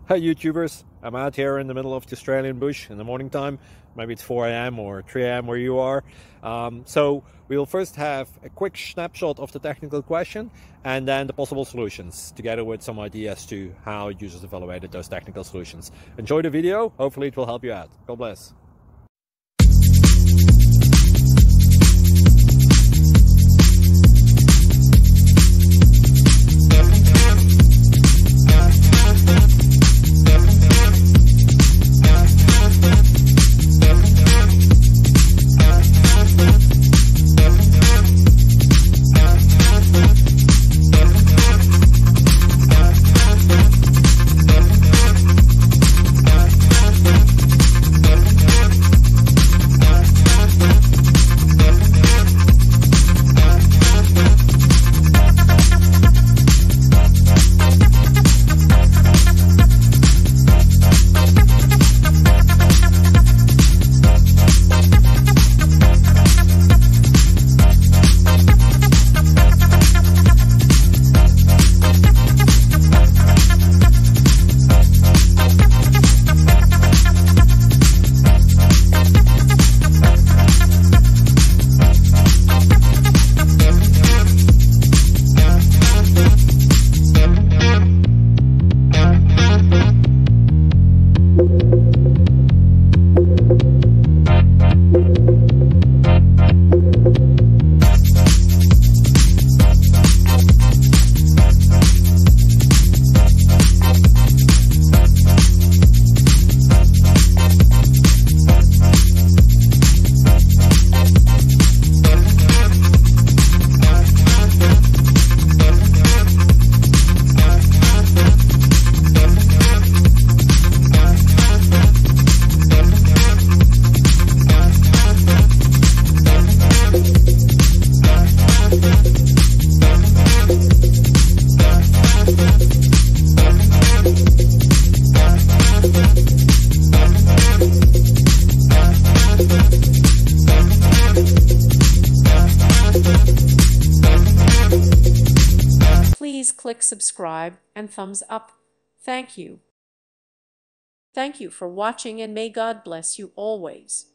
Hi YouTubers, I'm out here in the middle of the Australian bush in the morning time. Maybe it's 4 a.m. or 3 a.m. where you are. So we'll first have a quick snapshot of the technical question and then the possible solutions, together with some ideas to how users evaluated those technical solutions. Enjoy the video, hopefully it will help you out. God bless. Please click subscribe and thumbs up. Thank you. Thank you for watching, and may God bless you always.